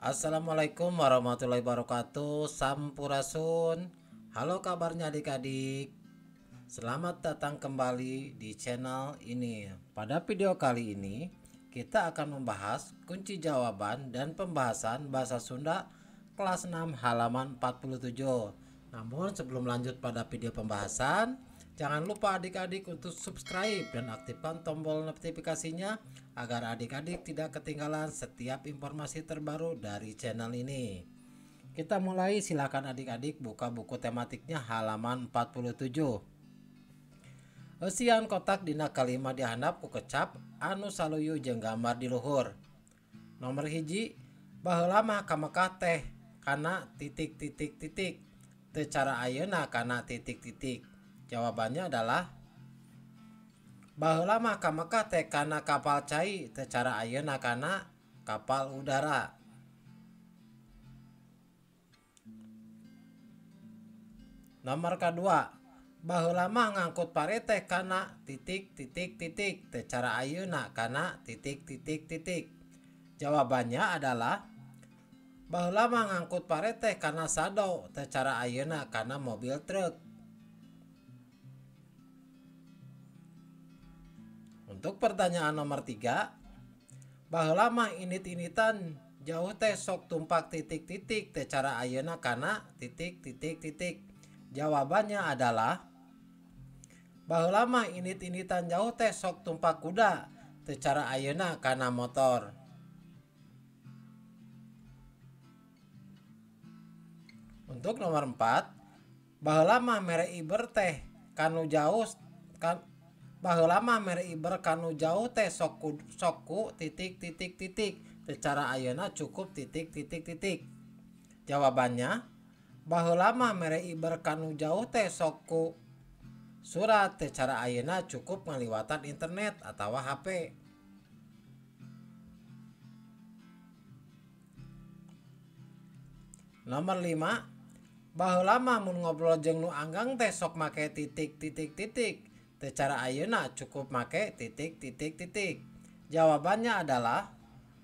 Assalamualaikum warahmatullahi wabarakatuh. Sampurasun. Halo kabarnya adik-adik. Selamat datang kembali di channel ini. Pada video kali ini kita akan membahas kunci jawaban dan pembahasan bahasa Sunda kelas 6 halaman 47. Namun sebelum lanjut pada video pembahasan, jangan lupa adik-adik untuk subscribe dan aktifkan tombol notifikasinya agar adik-adik tidak ketinggalan setiap informasi terbaru dari channel ini. Kita mulai, silakan adik-adik buka buku tematiknya halaman 47. Eusian kotak dina kalima dihandap ku kecap anu saluyu jeung gambar di luhur. Nomor hiji, baheula mah ka Mekah teh kana titik. Teu cara ayeuna kana titik. Jawabannya adalah baheula mah ka Mekah teh kana kapal cai, teu cara ayeuna kana kapal udara. Nomor kedua, baheula mah ngangkut pare teh kana titik, teu cara ayeuna kana titik. Jawabannya adalah baheula mah ngangkut pare teh kana sado, teu cara ayeuna kana mobil truk. Untuk pertanyaan nomor 3, baheula mah init-initan jauh teh sok tumpak titik, teu cara ayeuna kana titik. Jawabannya adalah baheula mah init-initan jauh teh sok tumpak kuda, teu cara ayeuna kana motor. Untuk nomor 4, baheula mah mere iber teh kanu jauh baheula mah mere iber kanu jauh teh sok ku titik. Teu cara ayeuna cukup titik. Jawabannya baheula mah mere iber kanu jauh teh sok ku surat, teu cara ayeuna cukup ngaliwatan internet atau HP. Nomor 5, baheula mah mun ngobrol jeung nu anggang teh sok make titik. Teu cara ayeuna cukup make titik. Jawabannya adalah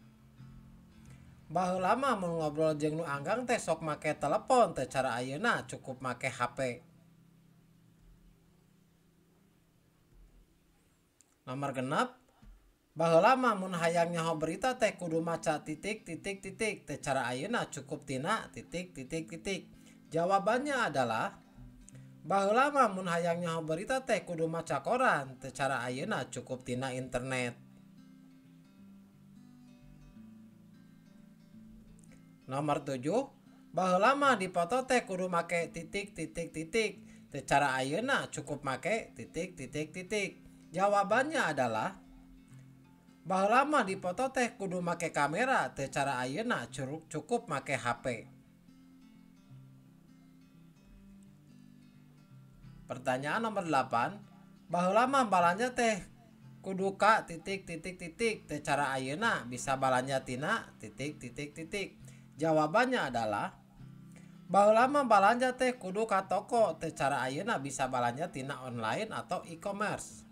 baheula mah mun ngobrol jeung nu anggang teh sok make telepon, teu cara ayeuna cukup make HP. Nomor genep, baheula mah mun hayang nyaho berita teh kudu maca titik. Teu cara ayeuna cukup tina titik. Jawabannya adalah baheula mah mun hayang nyaho berita teh kudu maca koran, teu cara ayeuna cukup tina internet. Nomor 7, baheula mah dipoto teh kudu make titik. Teu cara ayeuna cukup make titik. Jawabannya adalah baheula mah dipoto teh kudu make kamera, teu cara ayeuna cukup make HP. Pertanyaan nomor 8, baheula mah balanja teh kudu ka titik. Teu cara ayeuna bisa balanja tina titik. Jawabannya adalah baheula mah balanja teh kudu ka toko, teu cara ayeuna bisa balanja tina online atau e-commerce.